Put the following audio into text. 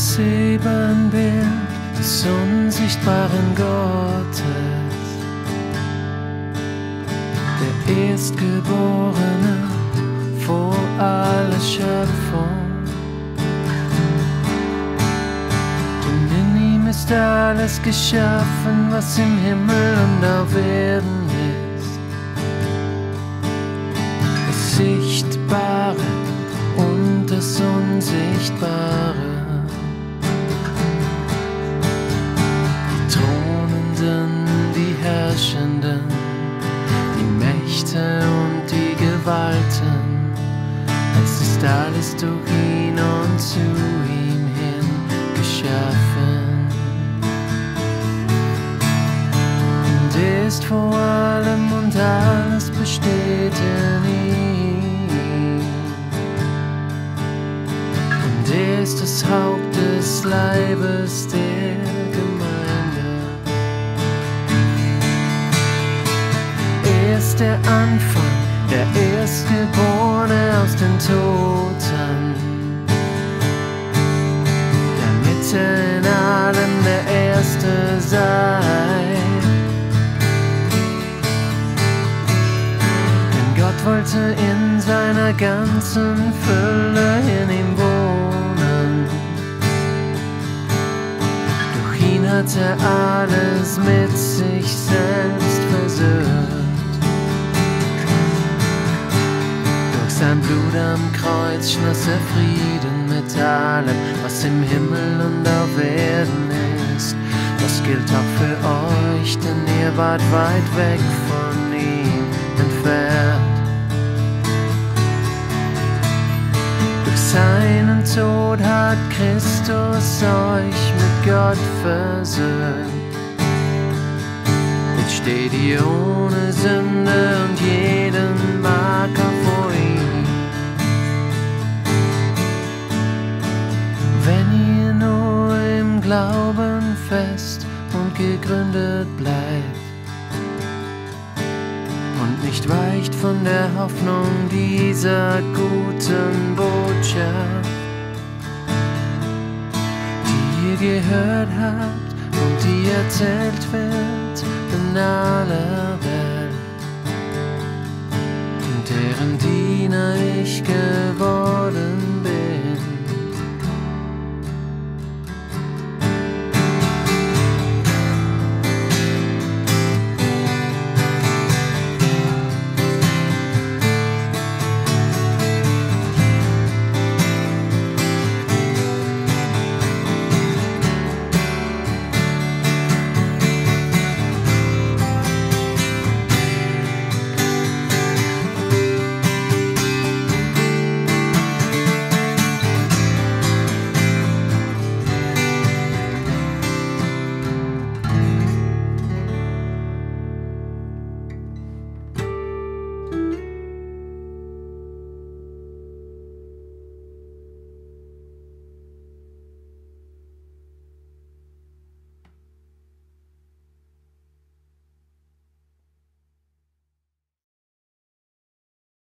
Ebenbild des unsichtbaren Gottes, der Erstgeborene vor aller Schöpfung. Und in ihm ist alles geschaffen, was im Himmel und auf Erden ist, das Sichtbare und das Unsichtbare. Die Herrschenden, die Mächte und die Gewalten, es ist alles durch ihn und zu ihm hin geschaffen. Und er ist vor allem und alles besteht in ihm. Und er ist das Haupt des Leibes der Gemeinde. Er ist der Anfang, der Erstgeborene aus den Toten, damit er in allem der Erste sei. Denn Gott wollte in seiner ganzen Fülle in ihm wohnen. Durch ihn hat er alles mit sich selbst versöhnt. Sein Blut am Kreuz schloss er Frieden mit allem, was im Himmel und auf Erden ist. Das gilt auch für euch, denn ihr wart weit weg von ihm entfernt. Durch seinen Tod hat Christus euch mit Gott versöhnt. Jetzt steht ihr ohne Sünde und jeden Makel vor ihm. Glauben fest und gegründet bleibt und nicht weicht von der Hoffnung dieser guten Botschaft, die ihr gehört habt und die erzählt wird in aller Welt, und deren Diener ich geworden